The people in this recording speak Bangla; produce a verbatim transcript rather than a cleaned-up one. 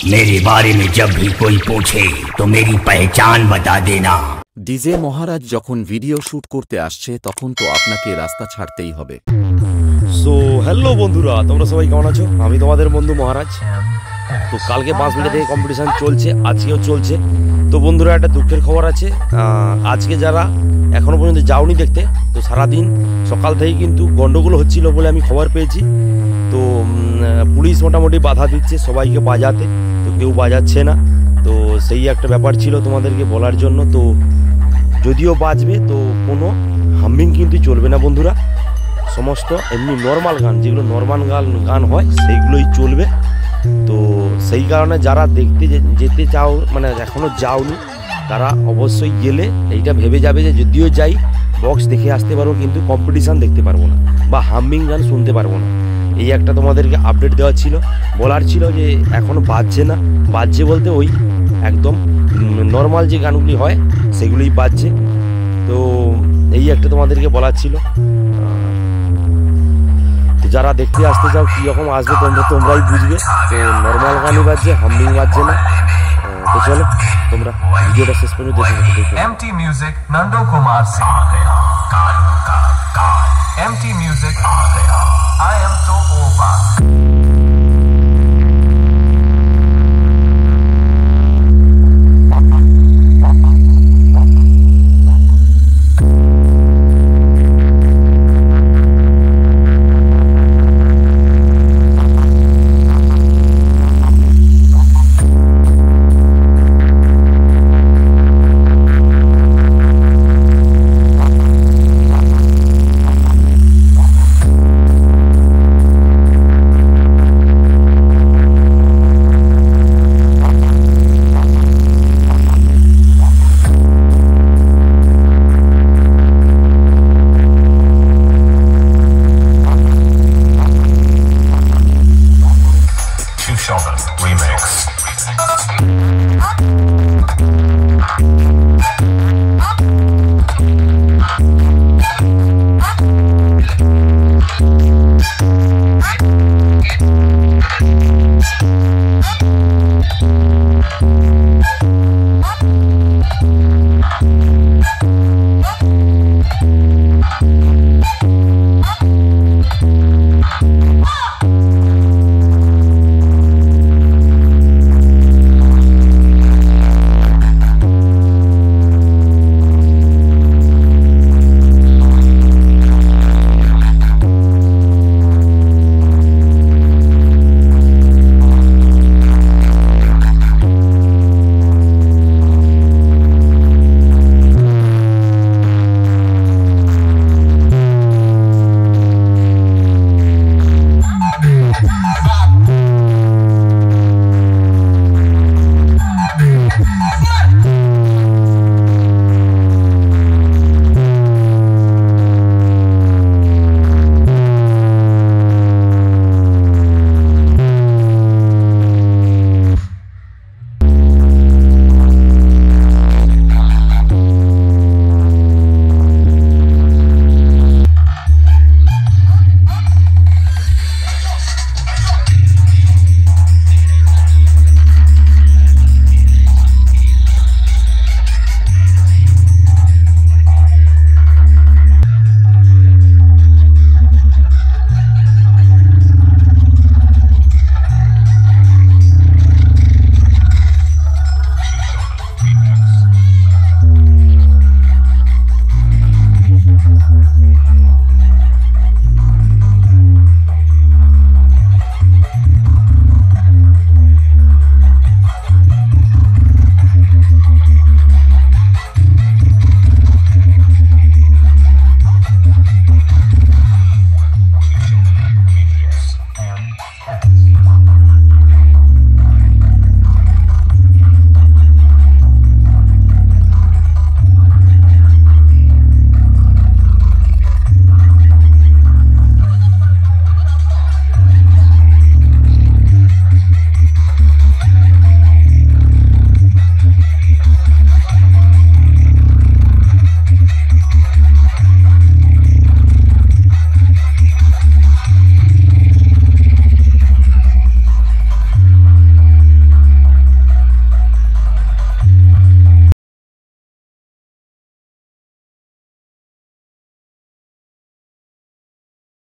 मेरे बारे में जब भी कोई पूछे तो मेरी पहचान बता देना। ডিজে মহারাজ যখন ভিডিও শুট করতে আসছে তখন তো আপনাকে রাস্তা ছাড়তেই হবে। সো হ্যালো বন্ধুরা, তোমরা সবাই কেমন আছো? আমি তোমাদের বন্ধু মহারাজ। তো কালকে বাঁশবেড়িয়া থেকে কম্পিটিশান চলছে, আজকেও চলছে। তো বন্ধুরা একটা দুঃখের খবর আছে, আজকে যারা এখনও পর্যন্ত যাওনি দেখতে, তো সারাদিন সকাল থেকেই কিন্তু গন্ডগোল হচ্ছিল বলে আমি খবর পেয়েছি। তো পুলিশ মোটামুটি বাধা দিচ্ছে সবাইকে বাজাতে, তো কেউ বাজাচ্ছে না। তো সেই একটা ব্যাপার ছিল তোমাদেরকে বলার জন্য। তো যদিও বাজবে তো কোনো হামিং কিন্তু চলবে না বন্ধুরা, সমস্ত এমনি নর্মাল গান, যেগুলো নর্মাল গান গান হয় সেইগুলোই চলবে। তো সেই কারণে যারা দেখতে যেতে চাও, মানে এখনও যাওনি, তারা অবশ্যই গেলে এইটা ভেবে যাবে যে যদিও যাই বক্স দেখে আসতে পারবো কিন্তু কম্পিটিশান দেখতে পারবো না বা হামিং গান শুনতে পারবো না। এই একটা তোমাদেরকে আপডেট দেওয়া ছিল, বলার ছিল যে এখনও বাজছে না। বাজছে বলতে ওই একদম নর্মাল যে গানগুলি হয় সেগুলোই বাজছে। তো এই একটা তোমাদেরকে বলার ছিল। তো যারা দেখতে আসতে চাও কীরকম আসবে তোমরা তোমরাই বুঝবে। তো নর্মাল গানই বাজছে, হামিং বাজছে না। তো চলো তোমরা ভিডিওটা শেষ পর্যন্ত দেখে দেখো। MT music Nando Kumar Singh, MT music I am to over. Remix.